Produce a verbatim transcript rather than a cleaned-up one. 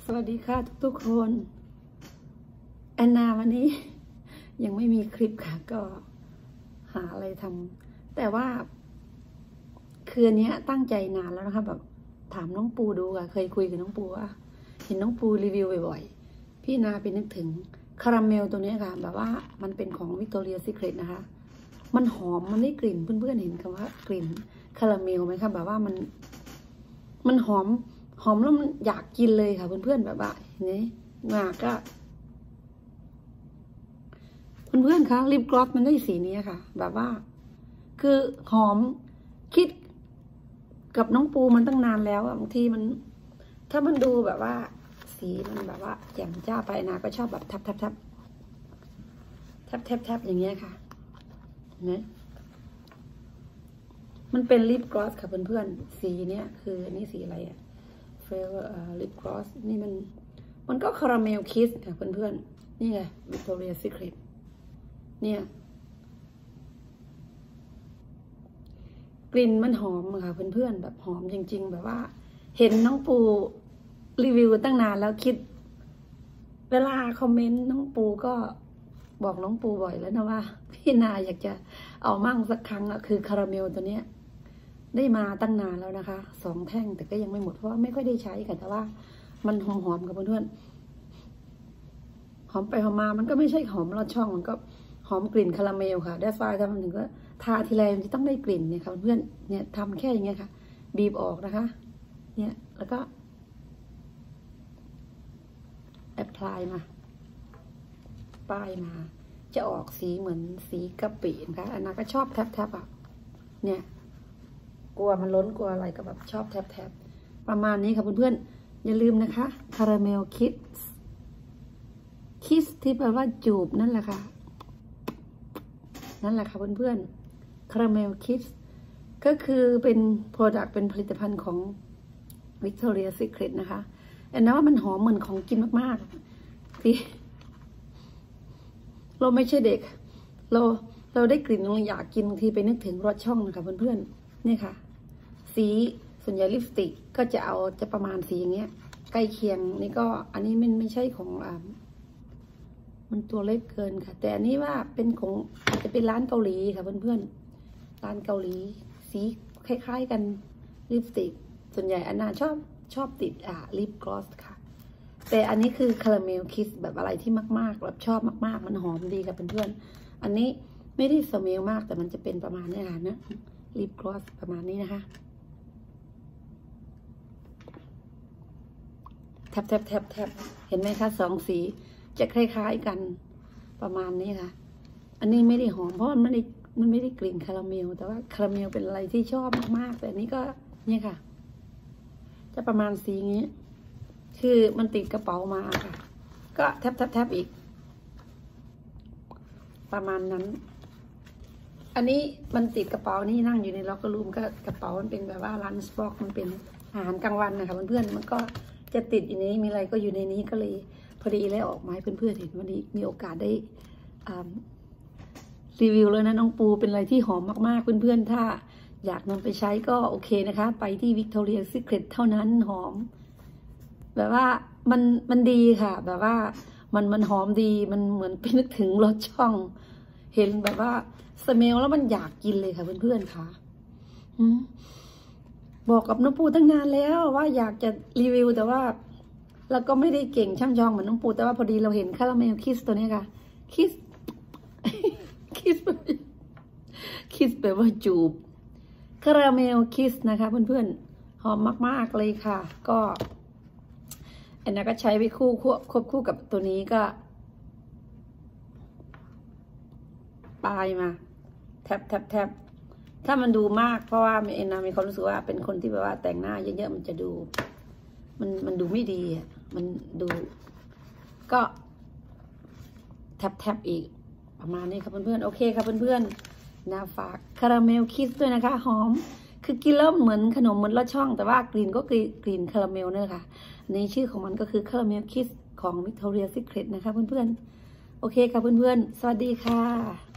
สวัสดีค่ะทุกๆคนแอนนาวันนี้ยังไม่มีคลิปค่ะก็หาอะไรทำแต่ว่าคืนนี้ตั้งใจนานแล้วนะคะแบบถามน้องปูดูค่ะเคยคุยกับน้องปูว่าเห็นน้องปูรีวิวบ่อยๆพี่นาไปนึกถึงคาราเมลตัวนี้ค่ะแบบว่ามันเป็นของ Victoria's Secret นะคะมันหอมมันได้กลิ่นเพื่อนๆเห็นคำว่ากลิ่นคาราเมลไหมคะแบบว่ามันมันหอมหอมแล้วมันอยากกินเลยค่ะเพื่อนๆแบบว่าเห็นไหมงาก็เพื่อนๆคะลิปกลอสมันได้สีนี้ค่ะแบบว่าคือหอมคิดกับน้องปูมันตั้งนานแล้วบางทีมันถ้ามันดูแบบว่าสีมันแบบว่าแจ่มจ้าไปนะก็ชอบแบบทับทับทับทับทับทับอย่างเงี้ยค่ะนะมันเป็นลิปกลอสค่ะเพื่อนๆสีเนี้ยคืออันนี้สีอะไรอะเฟเวอร์ลิปกลอสนี่มันมันก็คาราเมลคิสค่ะเพื่อนๆนี่ไง Victoria's Secret เนี่ยกลิ่นมันหอมค่ะเพื่อนๆแบบหอมจริงๆแบบว่าเห็นน้องปูรีวิวตั้งนานแล้วคิดเวลาคอมเมนต์น้องปูก็บอกน้องปูบ่อยแล้วนะว่าพี่นาอยากจะเอามั่งสักครั้งอะคือคาราเมลตัวเนี้ยได้มาตั้งนานแล้วนะคะสองแท่งแต่ก็ยังไม่หมดเพราะว่าไม่ค่อยได้ใช้กันแต่ว่ามันหอมๆกับเพื่อนๆหอมไปหอมมามันก็ไม่ใช่หอมลอดช่องมันก็หอมกลิ่นคาราเมลค่ะได้ไฟทำถึงก็ทาทีไรมันจะต้องได้กลิ่นเนี่ยค่ะเพื่อนเนี่ยทำแค่อย่างเงี้ยค่ะบีบออกนะคะเนี่ยแล้วก็แอพพลายมาป้ายมาจะออกสีเหมือนสีกะปินะคะอันนั้นก็ชอบแทบๆอ่ะเนี่ยกลัวมันล้นกลัวอะไรก็แบบชอบแทบๆประมาณนี้ค่ะเพื่อนๆอย่าลืมนะคะคาราเมลคิสคิสที่แปลว่าจูบนั่นแหละค่ะนั่นแหละค่ะเพื่อนๆคาราเมลคิสก็คือเป็นโปรดักต์เป็นผลิตภัณฑ์ของ Victoria's Secret นะคะอันนั้นว่ามันหอมเหมือนของกินมากๆที่เราไม่ใช่เด็กเราเราได้กลิ่นเราอยากกินบางทีไปนึกถึงรสช่องนะคะเพื่อนๆนี่ค่ะสีส่วนใหญ่ลิปสติกก็จะเอาจะประมาณสีอย่างเงี้ยใกล้เคียงนี่ก็อันนี้มันไม่ใช่ของอ่ามันตัวเล็กเกินค่ะแต่อันนี้ว่าเป็นของอาจจะเป็นร้านเกาหลีค่ะเพื่อนๆร้านเกาหลีสีคล้ายๆกันลิปสติกส่วนใหญ่อันน่าชอบชอบติดอ่าลิปกลอสค่ะแต่อันนี้คือคาราเมลคิสแบบอะไรที่มากๆแบบชอบมากๆมันหอมดีค่ะเพื่อนๆอันนี้ไม่ได้สเมลมากแต่มันจะเป็นประมาณนี้ค่ะนะลิปกลอสประมาณนี้นะคะแทบแทบแทบแทบเห็นไหมคะสองสีจะคล้ายๆกันประมาณนี้ค่ะอันนี้ไม่ได้หอมเพราะมันไม่ได้มันไม่ได้กลิ่นคาราเมลแต่ว่าคาราเมลเป็นอะไรที่ชอบมากๆแต่อันนี้ก็เนี่ยค่ะจะประมาณสีนี้คือมันติดกระเป๋ามาค่ะก็แทบแทบแทบอีกประมาณนั้นอันนี้มันติดกระเป๋านี่นั่งอยู่ในล็อกเกอร์รูมก็กระเป๋ามันเป็นแบบว่าลันช์บ็อกซ์มันเป็นอาหารกลางวันนะคะเพื่อนๆมันก็จะติดอยู่ในนี้มีอะไรก็อยู่ในนี้ก็เลยพอดีแล้วออกมาให้เพื่อนๆเห็นวันนี้มีโอกาสได้รีวิวเลยนะน้องปูเป็นอะไรที่หอมมากๆเพื่อนๆถ้าอยากนำไปใช้ก็โอเคนะคะไปที่ Victoria's Secret เท่านั้นหอมแบบว่ามันมันดีค่ะแบบว่ามันมันหอมดีมันเหมือนไปนึกถึงรสช่องเห็นแบบว่าสเมลแล้วมันอยากกินเลยค่ะเพื่อนๆค่ะบอกกับน้องปูตั้งนานแล้วว่าอยากจะรีวิวแต่ว่าเราก็ไม่ได้เก่งช่ำชองเหมือนน้องปูแต่ว่าพอดีเราเห็นคาราเมลคิสตัวนี้ค่ะคิสคิสคิสแปลว่าจูบคาราเมลคิสนะคะเพื่อนๆหอมมากๆเลยค่ะก็อันนั้นก็ใช้ไปคู่ควบคู่กับตัวนี้ก็ปลายมาแทบแทบแทบถ้ามันดูมากเพราะว่าเอ็นนามีความรู้สึกว่าเป็นคนที่แบบว่าแต่งหน้าเยอะๆมันจะดูมันมันดูไม่ดีอ่ะมันดูก็แทบแทบอีกประมาณนี้ค่ะเพื่อนๆโอเคค่ะเพื่อนๆนาฝากคาราเมลคิสด้วยนะคะหอมคือกินแล้วเหมือนขนมเหมือนลอดช่องแต่ว่ากลิ่นก็กลิ่นคาราเมลเนี่ยค่ะในชื่อของมันก็คือคาราเมลคิสของ Victoria's Secret นะคะเพื่อนๆโอเคค่ะเพื่อนๆสวัสดีค่ะ